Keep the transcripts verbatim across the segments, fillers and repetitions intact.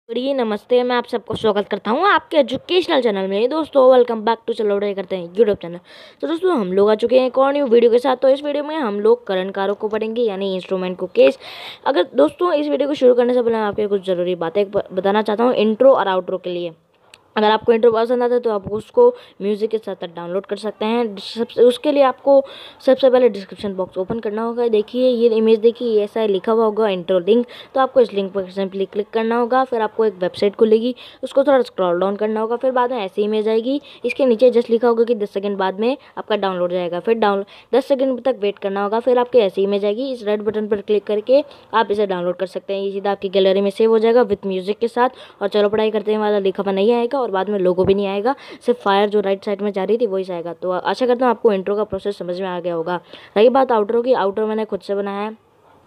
प्रिय नमस्ते। मैं आप सबको स्वागत करता हूँ आपके एजुकेशनल चैनल में। दोस्तों वेलकम बैक टू चलो पढ़ाई करते हैं यूट्यूब चैनल। तो दोस्तों हम लोग आ चुके हैं एक और न्यू वीडियो के साथ। तो इस वीडियो में हम लोग करण कारक को पढ़ेंगे, यानी इंस्ट्रूमेंट को केस। अगर दोस्तों इस वीडियो को शुरू करने से पहले मैं आपके कुछ ज़रूरी बातें बताना चाहता हूँ इंट्रो और आउट्रो के लिए। अगर आपको इंट्रो पसंद आता है तो आप उसको म्यूज़िक के साथ डाउनलोड कर सकते हैं। सबसे उसके लिए आपको सबसे पहले डिस्क्रिप्शन बॉक्स ओपन करना होगा। देखिए ये इमेज देखिए, ऐसा लिखा हुआ होगा इंट्रो लिंक। तो आपको इस लिंक पर सिंपली क्लिक करना होगा। फिर आपको एक वेबसाइट खुलेगी, उसको थोड़ा स्क्रॉल डाउन करना होगा। फिर बाद में ऐसी इमेज आएगी, इसके नीचे जस्ट लिखा होगा कि दस सेकंड बाद में आपका डाउनलोड जाएगा। फिर डाउन दस सेकंड तक वेट करना होगा। फिर आपकी ऐसी इमेज आएगी, इस रेड बटन पर क्लिक करके आप इसे डाउनलोड कर सकते हैं। ये सीधा आपकी गैलरी में सेव हो जाएगा विथ म्यूजिक के साथ। और चलो पढ़ाई करते हैं वाला लिखा हुआ नहीं आएगा और बाद में लोगो भी नहीं आएगा, सिर्फ फायर जो राइट साइड में जा रही थी वही आएगा। तो आशा करता हूँ आपको इंट्रो का प्रोसेस समझ में आ गया होगा। रही बात आउटरो की, आउटरो मैंने खुद से बनाया है,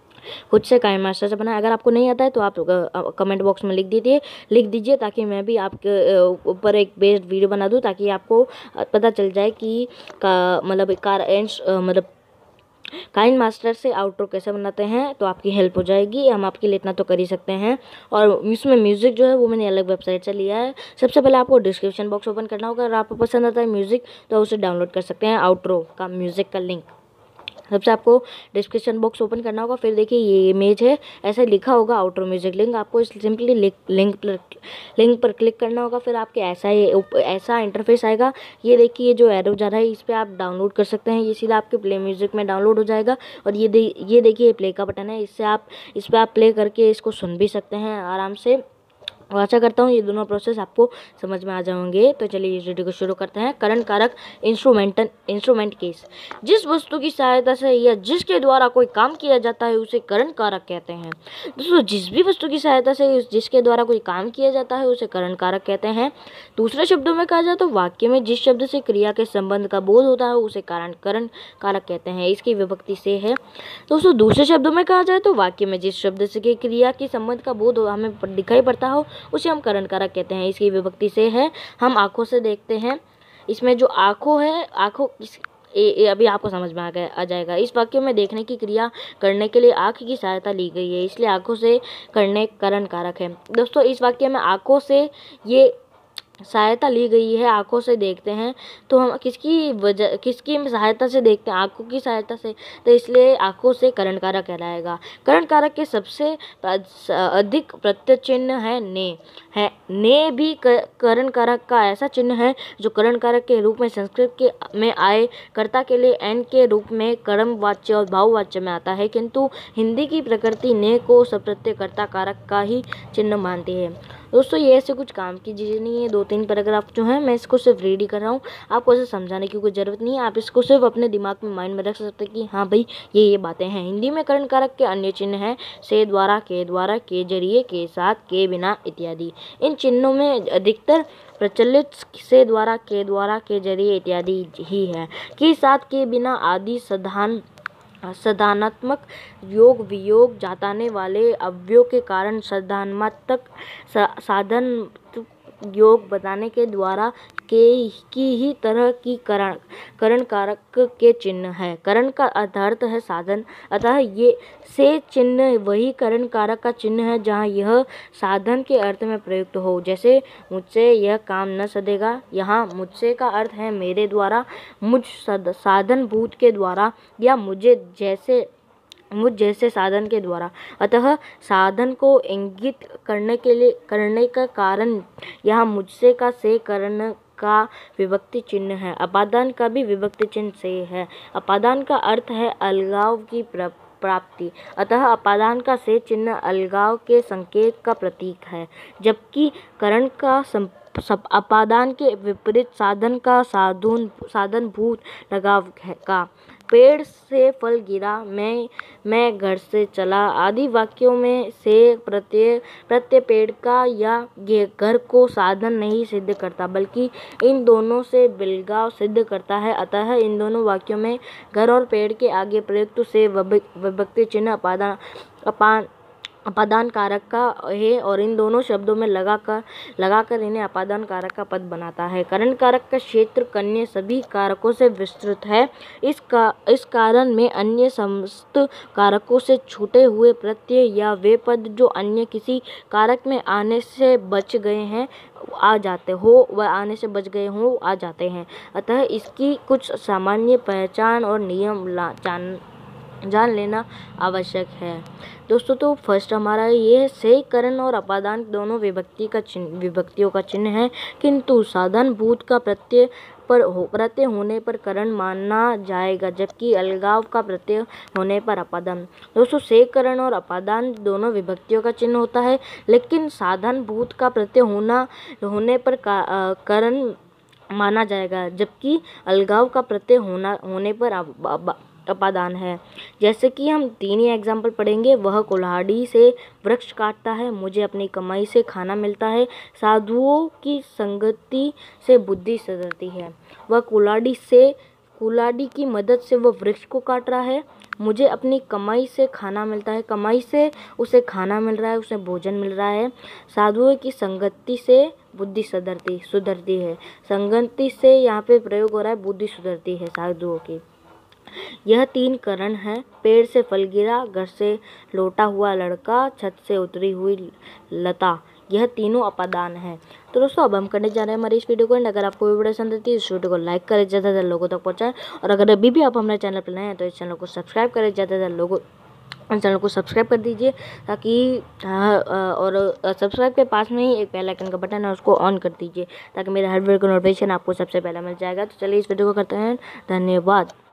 खुद से काइनमास्टर से बनाया। अगर आपको नहीं आता है तो आप कमेंट बॉक्स में लिख दीजिए लिख दीजिए ताकि मैं भी आपके ऊपर एक बेस्ड वीडियो बना दूँ, ताकि आपको पता चल जाए कि का मतलब कार मतलब काइनमास्टर से आउटरो कैसे बनाते हैं। तो आपकी हेल्प हो जाएगी, हम आपके लिए इतना तो कर ही सकते हैं। और इसमें म्यूज़िक जो है वो मैंने अलग वेबसाइट से लिया है। सबसे पहले आपको डिस्क्रिप्शन बॉक्स ओपन करना होगा। अगर आपको पसंद आता है म्यूज़िक तो उसे डाउनलोड कर सकते हैं, आउटरो का म्यूज़िक का लिंक। सबसे आपको डिस्क्रिप्शन बॉक्स ओपन करना होगा। फिर देखिए ये इमेज है, ऐसा लिखा होगा आउटरो म्यूजिक लिंक। आपको सिंपली लिंक पर लिंक पर क्लिक करना होगा। फिर आपके ऐसा ही ऐसा इंटरफेस आएगा। ये देखिए ये जो एरो जा रहा है इस पर आप डाउनलोड कर सकते हैं। ये सीधा आपके प्ले म्यूजिक में डाउनलोड हो जाएगा। और ये दे ये देखिए प्ले का बटन है, इससे आप इस पर आप प्ले करके इसको सुन भी सकते हैं आराम से। और आशा करता हूँ ये दोनों प्रोसेस आपको समझ में आ जाएंगे। तो चलिए इस वीडियो को शुरू करते हैं। करण कारक इंस्ट्रूमेंटल इंस्ट्रूमेंट केस। जिस वस्तु की सहायता से या जिसके द्वारा कोई काम किया जाता है उसे करण कारक कहते हैं। दोस्तों जिस भी वस्तु की सहायता से जिसके द्वारा कोई काम किया जाता है उसे करण कारक कहते हैं। दूसरे शब्दों में कहा जाए तो वाक्य में जिस शब्द से क्रिया के संबंध का बोध होता है उसे कारण करण कारक कहते हैं। इसकी विभक्ति से है। दोस्तों दूसरे शब्दों में कहा जाए तो वाक्य में जिस शब्द से क्रिया के संबंध का बोध हमें दिखाई पड़ता हो उसे हम करण कारक कहते हैं। इसकी विभक्ति से है। हम आंखों से देखते हैं, इसमें जो आंखों है आंखों इस ए, ए, अभी आपको समझ में आ गया आ जाएगा। इस वाक्य में देखने की क्रिया करने के लिए आंख की सहायता ली गई है, इसलिए आंखों से करने करण कारक है। दोस्तों इस वाक्य में आंखों से ये सहायता ली गई है, आंखों से देखते हैं तो हम किसकी वजह किसकी सहायता से देखते हैं, आंखों की सहायता से, तो इसलिए आंखों से करण कारक कहलाएगा। करण कारक के सबसे अधिक प्रत्यय चिन्ह है ने है ने भी करण कारक का ऐसा चिन्ह है जो करण कारक के रूप में संस्कृत के में आए कर्ता के लिए एन के रूप में कर्म वाच्य और भाववाच्य में आता है, किंतु हिंदी की प्रकृति ने को सप्रत्यय कर्ता कारक का ही चिन्ह मानती है। दोस्तों ये ऐसे कुछ काम की चीज़ें नहीं है। दो तीन पैराग्राफ जो है मैं इसको सिर्फ रीड ही कर रहा हूँ, आपको इसे समझाने की कोई ज़रूरत नहीं है। आप इसको सिर्फ अपने दिमाग में माइंड में रख सकते हैं कि हाँ भाई ये ये बातें हैं। हिंदी में करण कारक के अन्य चिन्ह हैं से द्वारा, के द्वारा, के जरिए, के साथ, के बिना इत्यादि। इन चिन्हों में अधिकतर प्रचलित से द्वारा, के द्वारा, के जरिए इत्यादि ही है। के साथ, के बिना आदि साधारण साधनात्मक योग वियोग जाताने वाले अव्ययों के कारण साधनात्मक साधन योग बताने के द्वारा के की ही तरह की करण करण कारक के चिन्ह है। करण का अर्थ है साधन, अतः ये से चिन्ह वही करण कारक का चिन्ह है जहाँ यह साधन के अर्थ में प्रयुक्त हो। जैसे मुझसे यह काम न सधेगा, यहाँ मुझसे का अर्थ है मेरे द्वारा, मुझ साधन भूत के द्वारा, या मुझे जैसे मुझ जैसे साधन के द्वारा। अतः साधन को इंगित करने के लिए करने का कारण यहाँ मुझसे का से करण का विभक्ति चिन्ह है। अपादान का भी विभक्ति चिन्ह से है। अपादान का अर्थ है अलगाव की प्राप्ति, अतः अपादान का से चिन्ह अलगाव के संकेत का प्रतीक है, जबकि करण का सब अपादान के विपरीत साधन का साधुन साधन भूत लगाव का। पेड़ से फल गिरा, मैं मैं घर से चला आदि वाक्यों में से प्रत्यय प्रत्यय पेड़ का या ये घर को साधन नहीं सिद्ध करता, बल्कि इन दोनों से बिलगाव सिद्ध करता है। अतः इन दोनों वाक्यों में घर और पेड़ के आगे प्रयुक्त से विभक्ति चिन्ह अपादान अपान अपादान कारक का है और इन दोनों शब्दों में लगाकर लगाकर इन्हें अपादान कारक का पद बनाता है। करण कारक का क्षेत्र अन्य सभी कारकों से विस्तृत है। इस का इस कारण में अन्य समस्त कारकों से छूटे हुए प्रत्यय या वे पद जो अन्य किसी कारक में आने से बच गए हैं आ जाते हो व आने से बच गए हों आ जाते हैं। अतः इसकी कुछ सामान्य पहचान और नियम ला जान जान लेना आवश्यक है। दोस्तों तो फर्स्ट हमारा ये है सही करण और अपादान दोनों विभक्ति का चिन्ह विभक्तियों का चिन्ह है, किंतु साधन भूत का प्रत्यय पर हो प्रत्यय होने पर करण माना जाएगा, जबकि अलगाव का प्रत्यय होने पर अपादान। दोस्तों से करण और अपादान दोनों विभक्तियों का चिन्ह होता है, लेकिन साधन भूत का प्रत्यय होना होने पर करण माना जाएगा, जबकि अलगाव का प्रत्यय होना होने पर अपादान है। जैसे कि हम तीन ही एग्जाम्पल पढ़ेंगे। वह कुल्हाड़ी से वृक्ष काटता है, मुझे अपनी कमाई से खाना मिलता है, साधुओं की संगति से बुद्धि सुधरती है। वह कुल्हाड़ी से कुल्हाड़ी की मदद से वह वृक्ष को काट रहा है, मुझे अपनी कमाई से खाना मिलता है, कमाई से उसे खाना मिल रहा है, उसे भोजन मिल रहा है। साधुओं की संगति से बुद्धि सुधरती सुधरती है। संगति से यहाँ पे प्रयोग हो रहा है, बुद्धि सुधरती है साधुओं की। यह तीन करण हैं। पेड़ से फल गिरा, घर से लौटा हुआ लड़का, छत से उतरी हुई लता, यह तीनों अपादान हैं। तो दोस्तों अब हम करने जा रहे हैं हमारी इस वीडियो को एंड। अगर आपको वीडियो पसंद आती है इस वीडियो को लाइक करें, ज़्यादा से ज़्यादा लोगों तक पहुँचाएं, और अगर अभी भी आप हमारे चैनल पर नए हैं तो इस चैनल को सब्सक्राइब करें, ज़्यादा से ज़्यादा लोगों चैनल को सब्सक्राइब कर दीजिए, ताकि और सब्सक्राइब के पास में ही एक बेल आइकन का बटन है, उसको ऑन कर दीजिए ताकि मेरे हर वीडियो का नोटिफिकेशन आपको सबसे पहले मिल जाएगा। तो चलिए इस वीडियो को करते हैं, धन्यवाद।